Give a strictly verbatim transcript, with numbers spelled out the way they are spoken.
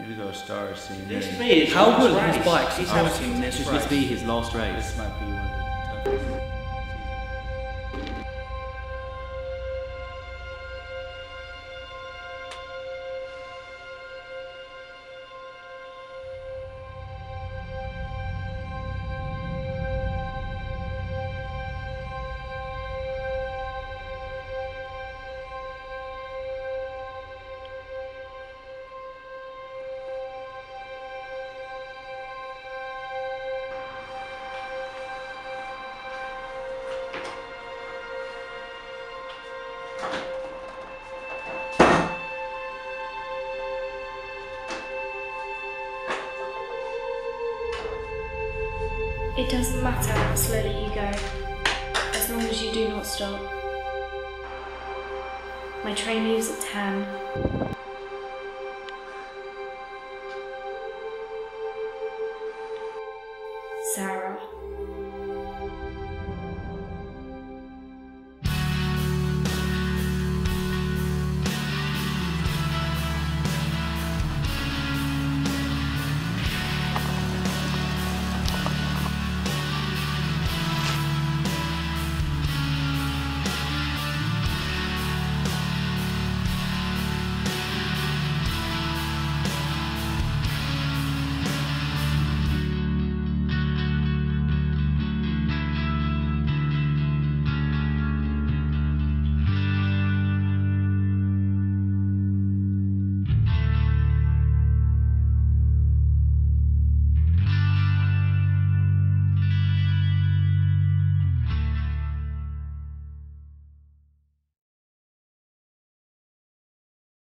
Indigo Star scene. This be his How last will race. his bikes He's help having him? this Should race. this be his last race? This might be one of the toughest. It doesn't matter how slowly you go, as long as you do not stop. My train leaves at ten. Sarah.